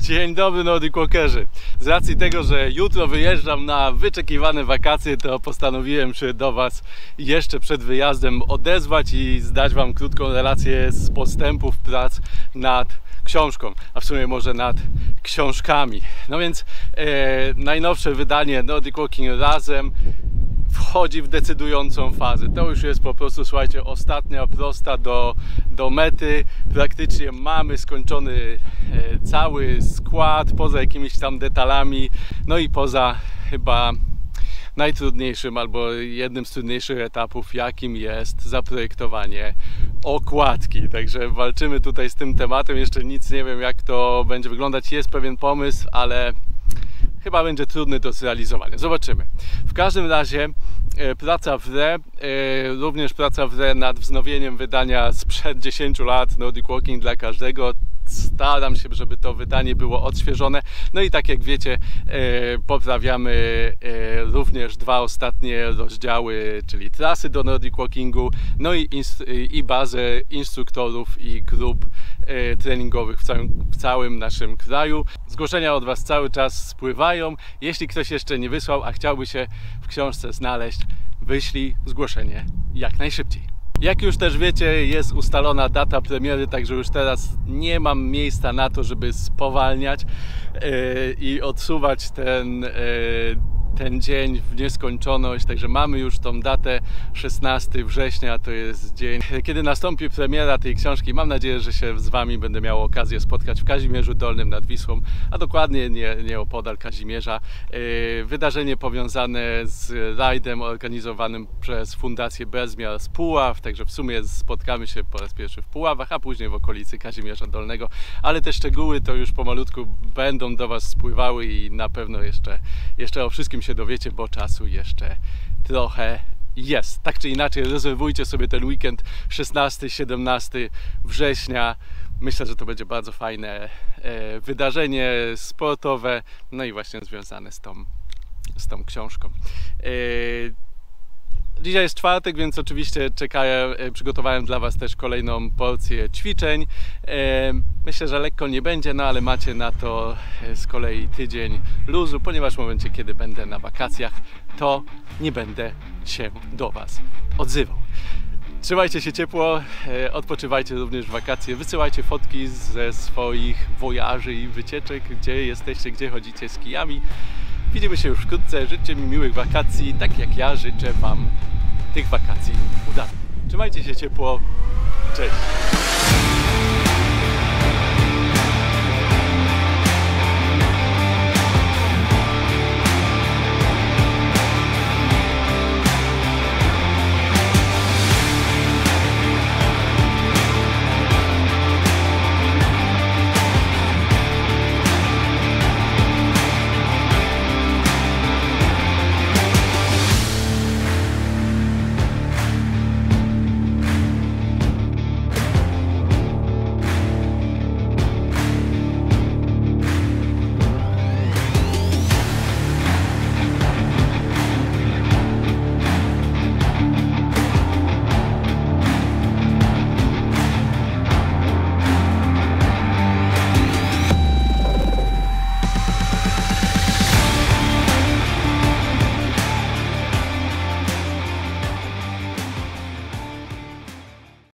Dzień dobry Nordic Walkerzy. Z racji tego, że jutro wyjeżdżam na wyczekiwane wakacje, to postanowiłem się do Was jeszcze przed wyjazdem odezwać i zdać Wam krótką relację z postępów prac nad książką, a w sumie może nad książkami. No więc najnowsze wydanie Nordic Walking Razem wchodzi w decydującą fazę. To już jest po prostu, słuchajcie, ostatnia prosta do mety. Praktycznie mamy skończony cały skład, poza jakimiś tam detalami, no i poza chyba najtrudniejszym albo jednym z trudniejszych etapów, jakim jest zaprojektowanie okładki. Także walczymy tutaj z tym tematem. Jeszcze nic nie wiem, jak to będzie wyglądać. Jest pewien pomysł, ale chyba będzie trudny do zrealizowania. Zobaczymy. W każdym razie praca w RE, również praca w RE nad wznowieniem wydania sprzed 10 lat Nordic Walking dla każdego. Staram się, żeby to wydanie było odświeżone. No i tak jak wiecie, poprawiamy również dwa ostatnie rozdziały, czyli trasy do Nordic Walkingu, no i bazę instruktorów i grup treningowych w całym naszym kraju. Zgłoszenia od Was cały czas spływają. Jeśli ktoś jeszcze nie wysłał, a chciałby się w książce znaleźć, wyślij zgłoszenie jak najszybciej. Jak już też wiecie, jest ustalona data premiery, także już teraz nie mam miejsca na to, żeby spowalniać i odsuwać ten dzień w nieskończoność, także mamy już tą datę 16 września, to jest dzień, kiedy nastąpi premiera tej książki. Mam nadzieję, że się z Wami będę miał okazję spotkać w Kazimierzu Dolnym nad Wisłą, a dokładnie nieopodal Kazimierza. Wydarzenie powiązane z rajdem organizowanym przez Fundację Bezmiar z Puław, także w sumie spotkamy się po raz pierwszy w Puławach, a później w okolicy Kazimierza Dolnego, ale te szczegóły to już pomalutku będą do Was spływały i na pewno jeszcze o wszystkim się dowiecie, bo czasu jeszcze trochę jest. Tak czy inaczej, rezerwujcie sobie ten weekend 16-17 września. Myślę, że to będzie bardzo fajne wydarzenie sportowe, no i właśnie związane z tą książką. Dzisiaj jest czwartek, więc oczywiście przygotowałem dla Was też kolejną porcję ćwiczeń. Myślę, że lekko nie będzie, no ale macie na to z kolei tydzień luzu, ponieważ w momencie, kiedy będę na wakacjach, to nie będę się do Was odzywał. Trzymajcie się ciepło, odpoczywajcie również w wakacje, wysyłajcie fotki ze swoich wojaży i wycieczek, gdzie jesteście, gdzie chodzicie z kijami. Widzimy się już wkrótce, życzcie mi miłych wakacji, tak jak ja życzę Wam tych wakacji udanych. Trzymajcie się ciepło, cześć!